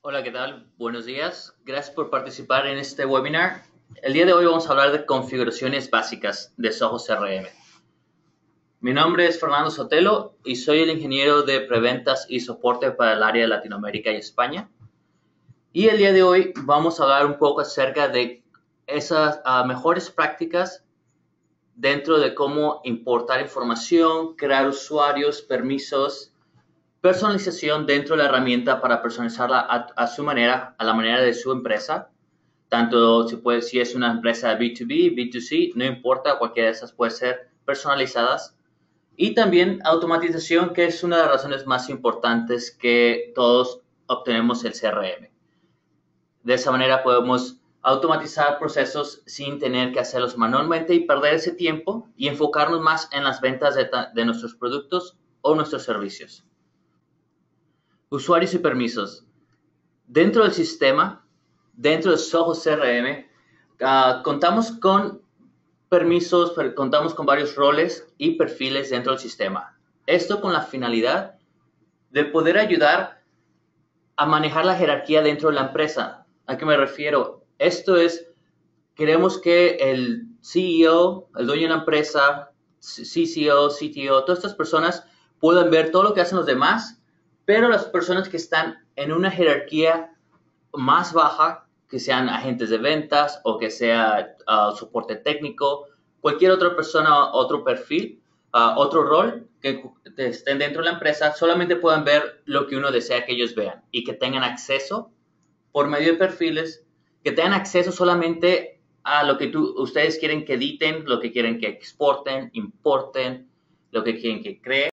Hola, ¿qué tal? Buenos días. Gracias por participar en este webinar. El día de hoy vamos a hablar de configuraciones básicas de Soho CRM. Mi nombre es Fernando Sotelo y soy el ingeniero de preventas y soporte para el área de Latinoamérica y España. Y el día de hoy vamos a hablar un poco acerca de esas mejores prácticas dentro de cómo importar información, crear usuarios, permisos, personalización dentro de la herramienta para personalizarla a su manera, a la manera de su empresa. Tanto si es una empresa B2B, B2C, no importa, cualquiera de esas puede ser personalizadas. Y también automatización, que es una de las razones más importantes que todos obtenemos el CRM. De esa manera podemos automatizar procesos sin tener que hacerlos manualmente y perder ese tiempo y enfocarnos más en las ventas de nuestros productos o nuestros servicios. Usuarios y permisos. Dentro del sistema, dentro de Soho CRM, contamos con permisos, contamos con varios roles y perfiles dentro del sistema. Esto con la finalidad de poder ayudar a manejar la jerarquía dentro de la empresa. ¿A qué me refiero? Esto es, queremos que el CEO, el dueño de la empresa, CCO, CTO, todas estas personas puedan ver todo lo que hacen los demás, pero las personas que están en una jerarquía más baja, que sean agentes de ventas o que sea soporte técnico, cualquier otra persona, otro perfil, otro rol que estén dentro de la empresa, solamente puedan ver lo que uno desea que ellos vean y que tengan acceso por medio de perfiles, que tengan acceso solamente a lo que ustedes quieren que editen, lo que quieren que exporten, importen, lo que quieren que creen.